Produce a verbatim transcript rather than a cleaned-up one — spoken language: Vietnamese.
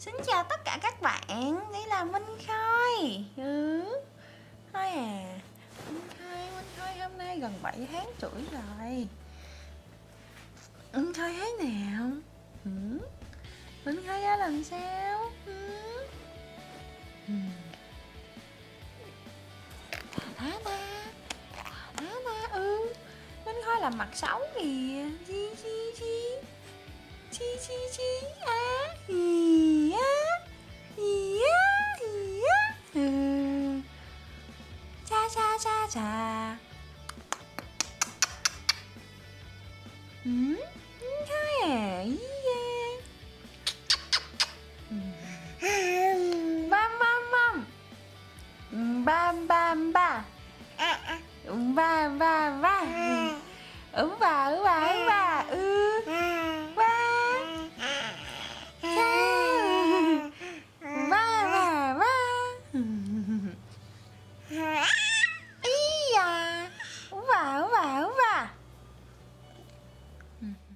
Xin chào tất cả các bạn, đây là Minh Khôi. Ừ. Thôi à, Minh Khôi, Minh Khôi hôm nay gần bảy tháng tuổi rồi. Minh Khôi thế nào? Ừ. Minh Khôi ra làm sao? Ừ. Ừ. Thà thá ta, thà thá ta, ừ. Minh Khôi làm mặt xấu kìa. Chi chi chi, chi chi chi, á, hì á, hì á, hì á. Ừ. Cha cha cha cha. Ừ. Minh Khôi à, ý ghê. Bam bam bam. Bam bam ba. Ba ba ba. Ừ bà, ừ bà, ừ bà, ừ. Ba. Ba ba ba. Ý à. Ừ bà, ừ bà, ừ bà.